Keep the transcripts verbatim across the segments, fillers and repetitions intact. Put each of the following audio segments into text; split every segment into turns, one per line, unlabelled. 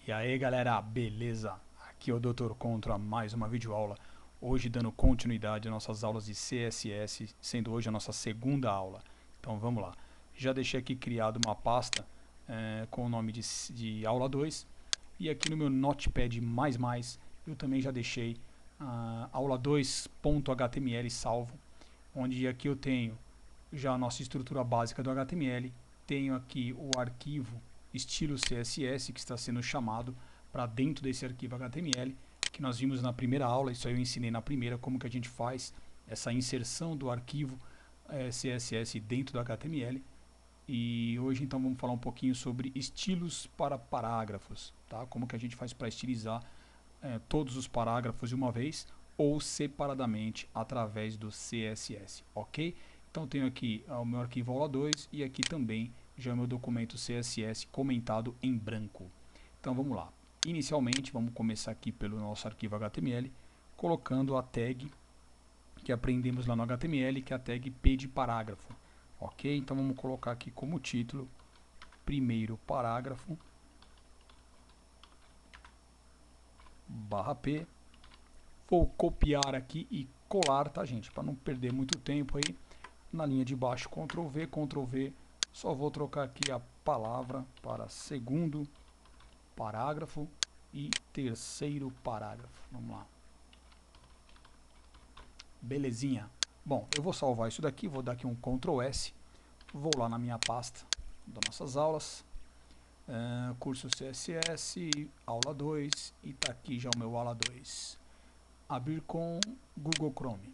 E aí galera, beleza? Aqui é o doutor Contra, mais uma videoaula. Hoje dando continuidade às nossas aulas de C S S, sendo hoje a nossa segunda aula. Então vamos lá. Já deixei aqui criado uma pasta é, com o nome de, de aula dois. E aqui no meu Notepad mais mais, eu também já deixei a aula dois ponto H T M L salvo. Onde aqui eu tenho já a nossa estrutura básica do H T M L. Tenho aqui o arquivo estilo C S S que está sendo chamado para dentro desse arquivo H T M L que nós vimos na primeira aula. Isso aí eu ensinei na primeira como que a gente faz essa inserção do arquivo é, C S S dentro do H T M L. E hoje então vamos falar um pouquinho sobre estilos para parágrafos, tá? Como que a gente faz para estilizar é, todos os parágrafos de uma vez ou separadamente através do C S S, ok? Então tenho aqui o meu arquivo aula dois e aqui também já o meu documento C S S comentado em branco. Então vamos lá. Inicialmente vamos começar aqui pelo nosso arquivo H T M L, colocando a tag que aprendemos lá no H T M L, que é a tag P de parágrafo. Ok? Então vamos colocar aqui como título, primeiro parágrafo, barra P. Vou copiar aqui e colar, tá gente? Para não perder muito tempo aí. Na linha de baixo, Ctrl V, Ctrl V. Só vou trocar aqui a palavra para segundo parágrafo e terceiro parágrafo. Vamos lá. Belezinha. Bom, eu vou salvar isso daqui, vou dar aqui um Ctrl S. Vou lá na minha pasta das nossas aulas. Uh, curso C S S, aula dois. E tá aqui já o meu aula dois. Abrir com Google Chrome.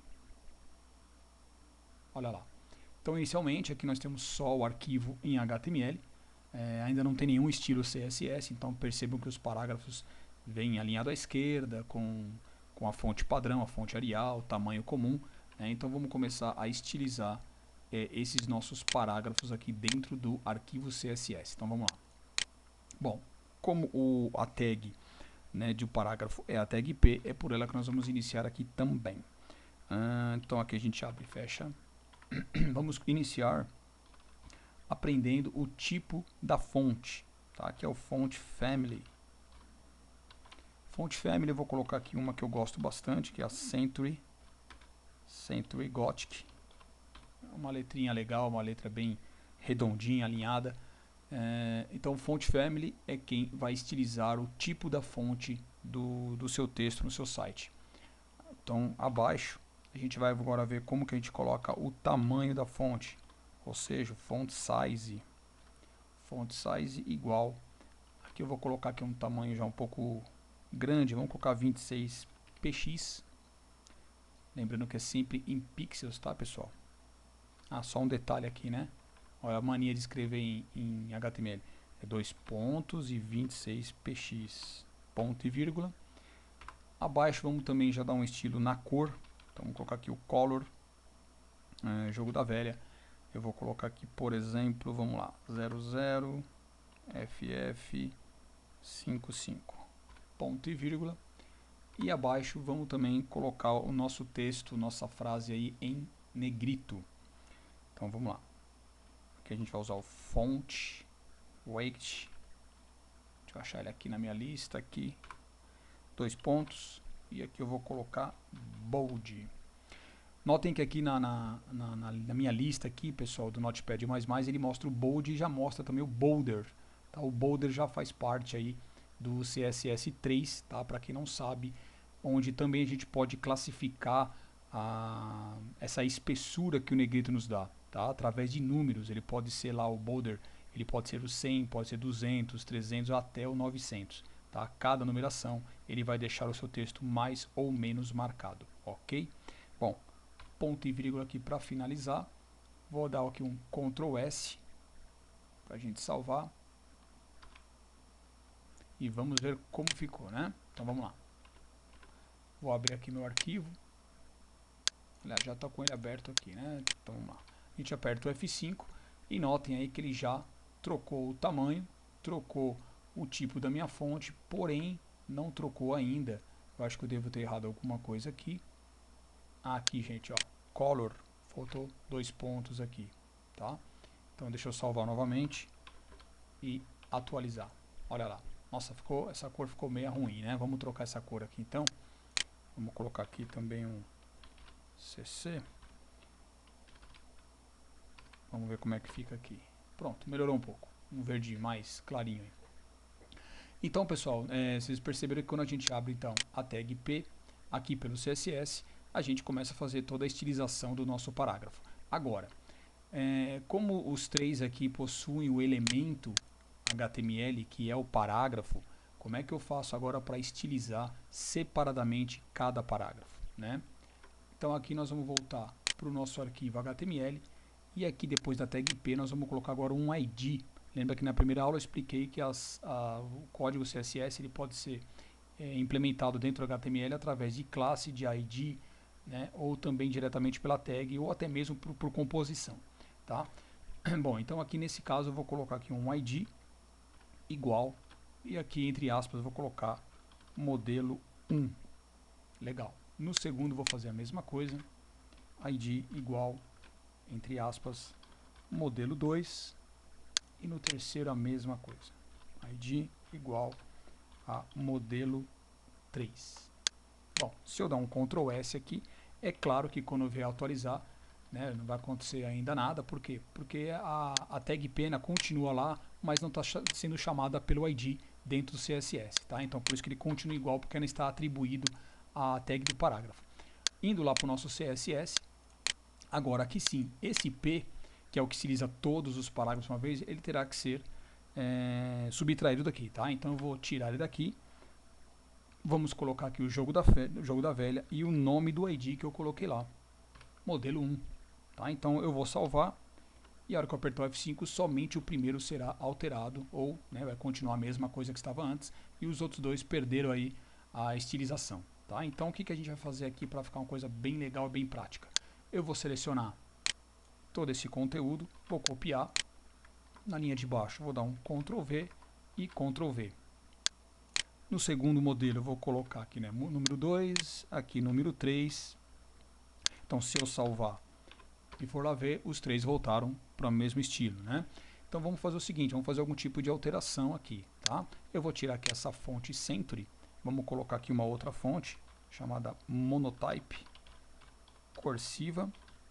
Olha lá. Então, inicialmente, aqui nós temos só o arquivo em H T M L. É, ainda não tem nenhum estilo C S S, então percebam que os parágrafos vêm alinhado à esquerda, com, com a fonte padrão, a fonte Arial, tamanho comum. Né? Então, vamos começar a estilizar é, esses nossos parágrafos aqui dentro do arquivo C S S. Então, vamos lá. Bom, como o, a tag né, de um parágrafo é a tag P, é por ela que nós vamos iniciar aqui também. Ah, então, aqui a gente abre e fecha. Vamos iniciar aprendendo o tipo da fonte, tá? Que é o Font Family. Font Family, eu vou colocar aqui uma que eu gosto bastante, que é a Century, Century Gothic. Uma letrinha legal, uma letra bem redondinha, alinhada. É, então, Font Family é quem vai estilizar o tipo da fonte do, do seu texto no seu site. Então, abaixo, a gente vai agora ver como que a gente coloca o tamanho da fonte. Ou seja, font size, font size igual, aqui eu vou colocar aqui um tamanho já um pouco grande, vamos colocar vinte e seis P X, lembrando que é sempre em pixels, tá pessoal? Ah, só um detalhe aqui, né? Olha a mania de escrever em, em H T M L, é dois pontos e vinte e seis P X, ponto e vírgula. Abaixo vamos também já dar um estilo na cor, então vamos colocar aqui o color, é, jogo da velha. Eu vou colocar aqui, por exemplo, vamos lá, zero zero F F cinquenta e cinco, ponto e vírgula. E abaixo vamos também colocar o nosso texto, nossa frase aí em negrito. Então vamos lá. Aqui a gente vai usar o font weight. Deixa eu achar ele aqui na minha lista aqui. Dois pontos. E aqui eu vou colocar bold. Notem que aqui na, na, na, na minha lista aqui, pessoal, do Notepad mais mais, ele mostra o bold e já mostra também o boulder. Tá? O boulder já faz parte aí do C S S três, tá? Para quem não sabe, onde também a gente pode classificar a, essa espessura que o negrito nos dá, tá? Através de números. Ele pode ser lá o boulder, ele pode ser o cem, pode ser duzentos, trezentos até o novecentos. Tá? Cada numeração ele vai deixar o seu texto mais ou menos marcado, ok? Bom, ponto e vírgula aqui para finalizar. Vou dar aqui um Ctrl S para a gente salvar. E vamos ver como ficou, né? Então vamos lá. Vou abrir aqui meu arquivo. Aliás, já está com ele aberto aqui, né? Então vamos lá. A gente aperta o F cinco e notem aí que ele já trocou o tamanho, trocou o tipo da minha fonte, porém não trocou ainda. Eu acho que eu devo ter errado alguma coisa aqui. Aqui, gente, ó, color, faltou dois pontos aqui, tá? Então deixa eu salvar novamente e atualizar. Olha lá. Nossa, ficou, essa cor ficou meio ruim, né? Vamos trocar essa cor aqui então. Vamos colocar aqui também um C C. Vamos ver como é que fica aqui. Pronto, melhorou um pouco. Um verde mais clarinho aí. Então, pessoal, é, vocês perceberam que quando a gente abre então a tag P aqui pelo C S S, a gente começa a fazer toda a estilização do nosso parágrafo. Agora, é, como os três aqui possuem o elemento H T M L, que é o parágrafo, como é que eu faço agora para estilizar separadamente cada parágrafo, né? Então aqui nós vamos voltar para o nosso arquivo H T M L e aqui depois da tag P nós vamos colocar agora um I D. Lembra que na primeira aula eu expliquei que as, a, o código C S S ele pode ser é, implementado dentro do H T M L através de classe, de I D, né, ou também diretamente pela tag, ou até mesmo por, por composição. Tá? Bom, então aqui nesse caso eu vou colocar aqui um I D igual, e aqui entre aspas eu vou colocar modelo um. Legal. No segundo vou fazer a mesma coisa, I D igual, entre aspas, modelo dois. E no terceiro a mesma coisa, I D igual a modelo três. Bom, se eu dar um control S aqui, é claro que quando eu vier atualizar, né, não vai acontecer ainda nada. Por quê? Porque a, a tag pena continua lá, mas não está sendo chamada pelo I D dentro do C S S. Tá? Então por isso que ele continua igual, porque ainda está atribuído a tag do parágrafo. Indo lá para o nosso C S S, agora aqui sim, esse P, que é o que estiliza todos os parágrafos uma vez, ele terá que ser é, subtraído daqui, tá? Então eu vou tirar ele daqui, vamos colocar aqui o jogo da, o jogo da velha e o nome do I D que eu coloquei lá, modelo um, tá? Então eu vou salvar e a hora que eu apertar o F cinco, somente o primeiro será alterado, ou né, vai continuar a mesma coisa que estava antes, e os outros dois perderam aí a estilização, tá? Então o que, que a gente vai fazer aqui para ficar uma coisa bem legal e bem prática? Eu vou selecionar todo esse conteúdo, vou copiar, na linha de baixo vou dar um control V e control V. No segundo modelo eu vou colocar aqui, né, número dois, aqui número três. Então se eu salvar e for lá ver, os três voltaram para o mesmo estilo, né? Então vamos fazer o seguinte, vamos fazer algum tipo de alteração aqui, tá? Eu vou tirar aqui essa fonte Century, vamos colocar aqui uma outra fonte chamada Monotype cursiva.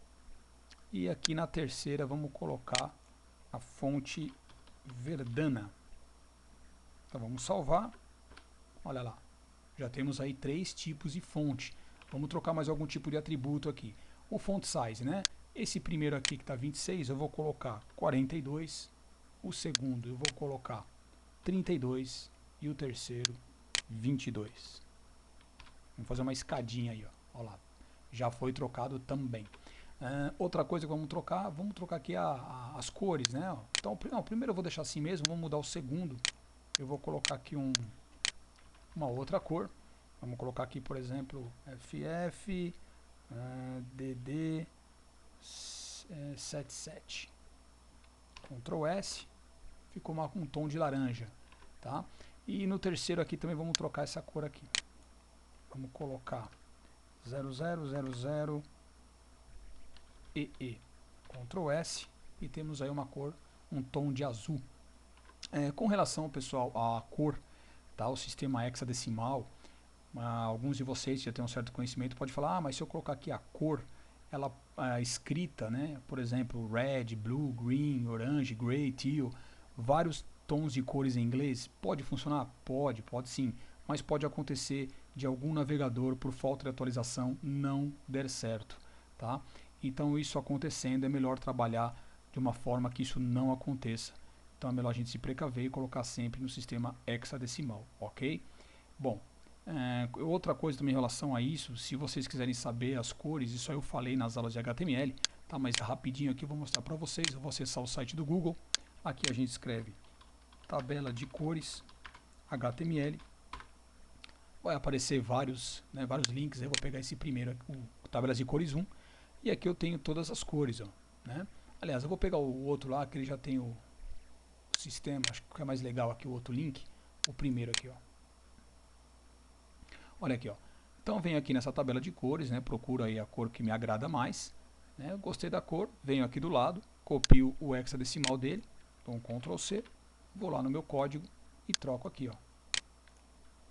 E aqui na terceira vamos colocar a fonte Verdana. Então vamos salvar. Olha lá. Já temos aí três tipos de fonte. Vamos trocar mais algum tipo de atributo aqui. O font size, né? Esse primeiro aqui que está vinte e seis, eu vou colocar quarenta e dois. O segundo eu vou colocar trinta e dois. E o terceiro, vinte e dois. Vamos fazer uma escadinha aí, ó. Olha lá. Já foi trocado também. Uh, outra coisa que vamos trocar, vamos trocar aqui a, a, as cores, né? Então, não, primeiro eu vou deixar assim mesmo, vamos mudar o segundo. Eu vou colocar aqui um, uma outra cor. Vamos colocar aqui, por exemplo, F F uh, D D setenta e sete. control S, ficou uma, um tom de laranja, tá? E no terceiro aqui também vamos trocar essa cor aqui. Vamos colocar zero zero zero zero E E, control S, e temos aí uma cor, um tom de azul. É, com relação, pessoal, à cor, tá, o sistema hexadecimal, ah, alguns de vocês já têm um certo conhecimento, pode falar, ah, mas se eu colocar aqui a cor, ela a escrita, né, por exemplo, red, blue, green, orange, gray, teal, vários tons de cores em inglês, pode funcionar? Pode, pode sim, mas pode acontecer de algum navegador, por falta de atualização, não der certo, tá? Então isso acontecendo é melhor trabalhar de uma forma que isso não aconteça. Então é melhor a gente se precaver e colocar sempre no sistema hexadecimal, ok? Bom, é, outra coisa também em relação a isso, se vocês quiserem saber as cores, isso aí eu falei nas aulas de H T M L, tá? Mas rapidinho aqui eu vou mostrar para vocês, eu vou acessar o site do Google, aqui a gente escreve tabela de cores H T M L, vai aparecer vários, né, vários links, eu vou pegar esse primeiro, o tabelas de cores um, e aqui eu tenho todas as cores, ó, né? Aliás, eu vou pegar o outro lá, que ele já tem o sistema, acho que é mais legal aqui o outro link, o primeiro aqui, ó. Olha aqui, ó. Então venho aqui nessa tabela de cores, né? Procuro aí a cor que me agrada mais, né? Eu gostei da cor, venho aqui do lado, copio o hexadecimal dele, dou um control C, vou lá no meu código e troco aqui, ó.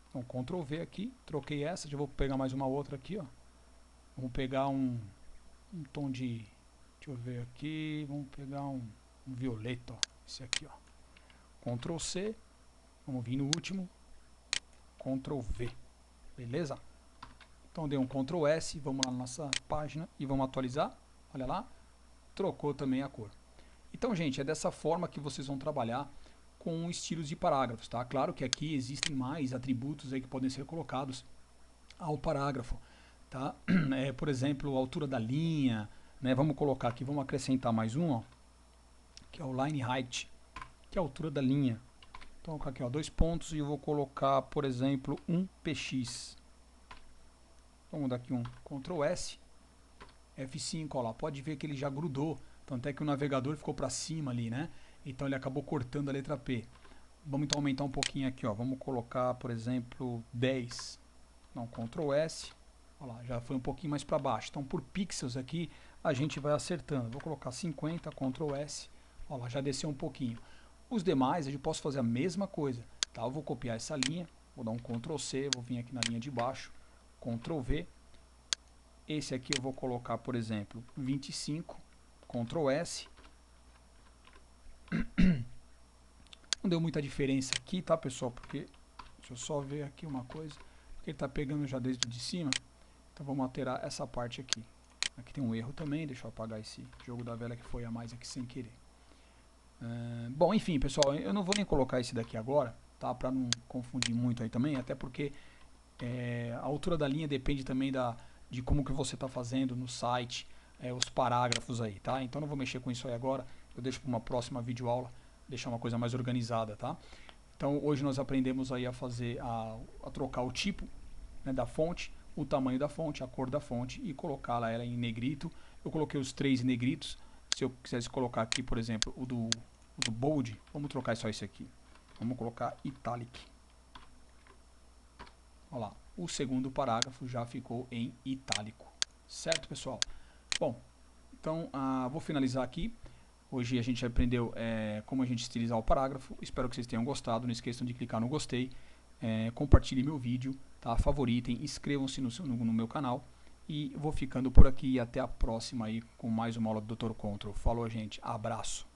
Então, Ctrl V aqui, troquei essa, já vou pegar mais uma outra aqui, ó. Vamos pegar um, um tom de, deixa eu ver aqui, vamos pegar um, um violeta, ó, esse aqui, ó. Ctrl C, vamos vir no último, Ctrl V, beleza? Então dei um Ctrl S, vamos lá na nossa página e vamos atualizar, olha lá, trocou também a cor. Então, gente, é dessa forma que vocês vão trabalhar com estilos de parágrafos, tá? Claro que aqui existem mais atributos aí que podem ser colocados ao parágrafo, tá? É, por exemplo, a altura da linha, né? Vamos colocar aqui, vamos acrescentar mais um, ó, que é o line height, que é a altura da linha. Então, vou colocar aqui, ó, dois pontos e eu vou colocar, por exemplo, um P X. Vamos dar aqui um Ctrl S, F cinco, ó lá, pode ver que ele já grudou, tanto é que o navegador ficou para cima ali, né? Então ele acabou cortando a letra P. Vamos então aumentar um pouquinho aqui, ó. Vamos colocar, por exemplo, dez. Não, Ctrl S. Olha lá, já foi um pouquinho mais para baixo. Então por pixels aqui a gente vai acertando. Vou colocar cinquenta, Ctrl S. Olha lá, já desceu um pouquinho. Os demais eu posso fazer a mesma coisa, tá? Eu vou copiar essa linha, vou dar um Ctrl C, vou vir aqui na linha de baixo, Ctrl V. Esse aqui eu vou colocar, por exemplo, vinte e cinco, Ctrl S. Não deu muita diferença aqui, tá, pessoal? Porque, deixa eu só ver aqui uma coisa, porque ele está pegando já desde de cima. Então vamos alterar essa parte aqui. Aqui tem um erro também, deixa eu apagar esse jogo da velha que foi a mais aqui sem querer. Uh, bom, enfim, pessoal, eu não vou nem colocar esse daqui agora, tá? Para não confundir muito aí também, até porque é, a altura da linha depende também da, de como que você está fazendo no site, é, os parágrafos aí, tá? Então não vou mexer com isso aí agora, eu deixo para uma próxima videoaula, deixar uma coisa mais organizada, tá? Então hoje nós aprendemos aí a fazer, a, a trocar o tipo, né, da fonte, o tamanho da fonte, a cor da fonte e colocá-la ela em negrito. Eu coloquei os três negritos. Se eu quisesse colocar aqui, por exemplo, o do, o do bold, vamos trocar só esse aqui. Vamos colocar italic. Olha lá, o segundo parágrafo já ficou em itálico. Certo, pessoal? Bom, então ah, vou finalizar aqui. Hoje a gente aprendeu é, como a gente estilizar o parágrafo. Espero que vocês tenham gostado. Não esqueçam de clicar no gostei. É, compartilhem meu vídeo, tá? Favoritem, inscrevam-se no, no, no meu canal. E vou ficando por aqui e até a próxima aí com mais uma aula do doutor Control. Falou, gente. Abraço.